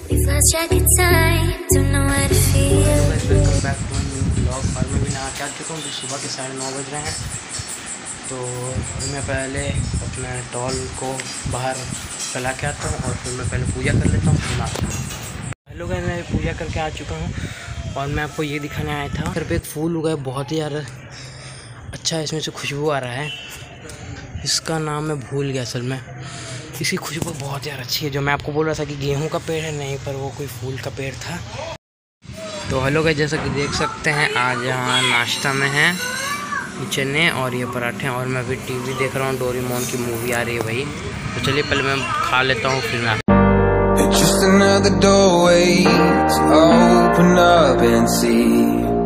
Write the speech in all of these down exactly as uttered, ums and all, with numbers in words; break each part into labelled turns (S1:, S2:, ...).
S1: Welcome back to new blog. और मैं भी नहा के आ चुका हूँ, तो सुबह के साढ़े नौ बज रहे हैं। तो मैं पहले अपने टॉल को बाहर फैला के आता हूँ और फिर मैं पहले पूजा कर लेता हूँ, फिर नहाता हूँ। हेलो गाइस, मैं पूजा करके आ चुका हूँ और मैं आपको ये दिखाने आया था। घर पे एक फूल उगा है, बहुत ही यार अच्छा है, इसमें से खुशबू आ रहा है। इसका नाम मैं भूल गया असल में। इसकी खुशबू बहुत यार अच्छी है। जो मैं आपको बोल रहा था कि गेहूं का पेड़ है, नहीं, पर वो कोई फूल का पेड़ था। तो हेलो गाइस, जैसा कि देख सकते हैं आज यहाँ नाश्ता में है चने और ये पराठे, और मैं अभी टीवी देख रहा हूँ, डोरेमोन की मूवी आ रही है भाई। तो चलिए पहले मैं खा लेता हूँ, फिर मैं
S2: Just another doorway to open up and see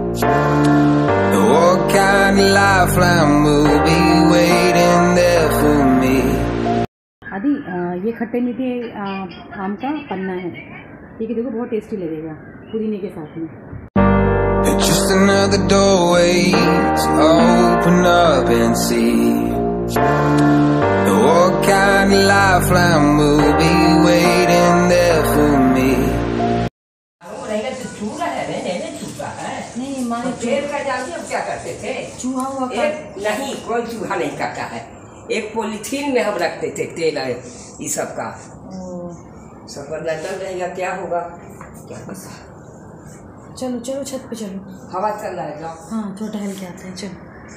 S2: what kind of lifeline will be waiting there for me.
S3: आदि ये खट्टे मीठे आम का पन्ना है, ठीक है, देखो बहुत टेस्टी लगेगा पुदीने के साथ में।
S2: Just another doorway to open up and see what kind of lifeline will be waiting there for me.
S3: नहीं माँ,
S4: पेड़ का जानते हम क्या करते थे?
S3: चूहा हुआ
S4: एक नहीं, कोई चूहा नहीं काटा है। एक पॉलीथीन में हम रखते थे तेल ये सब का। सफर लंदन रहेगा, क्या होगा क्या पता।
S3: चलो चलो छत पे चलो,
S4: हवा चल रहा है, जाओ।
S3: हाँ थोड़ा टहल के आते हैं, चलो।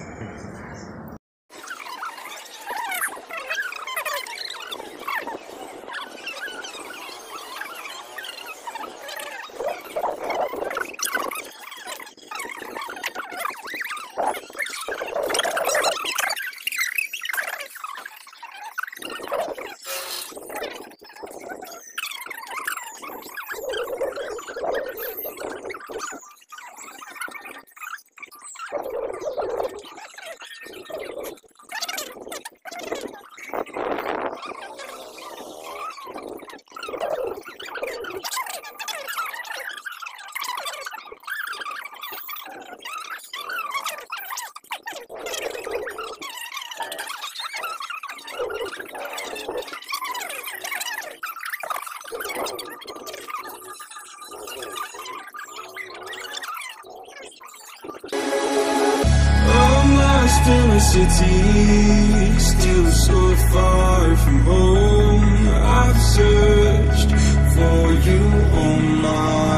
S2: In a city, still so far from home. I've searched for you all my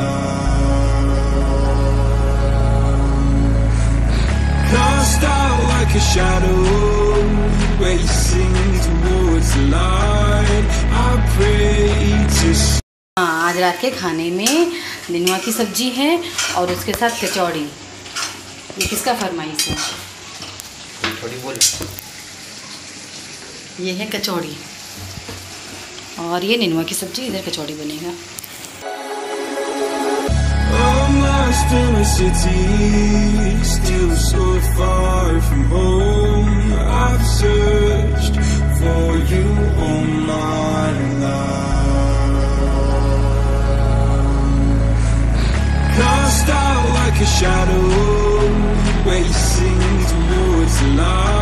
S2: life. Cast out like a shadow, racing towards the light. I pray to.
S3: हाँ, आज रात के खाने में निनुआ की सब्जी है और उसके साथ कचौड़ी। ये किसका फरमाइश है?
S1: थोड़ी बोल।
S3: ये है कचौड़ी और ये निनुआ की सब्जी, इधर कचौड़ी बनेगा।
S2: I'm lost in a city, still so far from home. I've searched for you all my life. Cast out like a shadow, racing towards the light.